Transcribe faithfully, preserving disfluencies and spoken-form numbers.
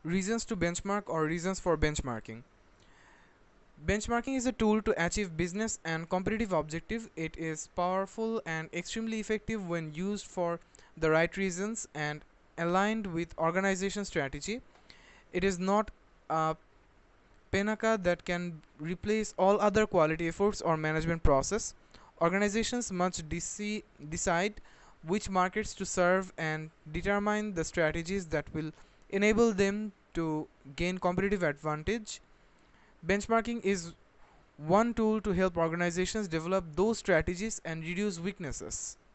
Reasons to benchmark or reasons for benchmarking. Benchmarking is a tool to achieve business and competitive objective. It is powerful and extremely effective when used for the right reasons and aligned with organization strategy. It is not a Penaka that can replace all other quality efforts or management process. Organizations must deci- decide which markets to serve and determine the strategies that will enable them to gain competitive advantage. Benchmarking is one tool to help organizations develop those strategies and reduce weaknesses.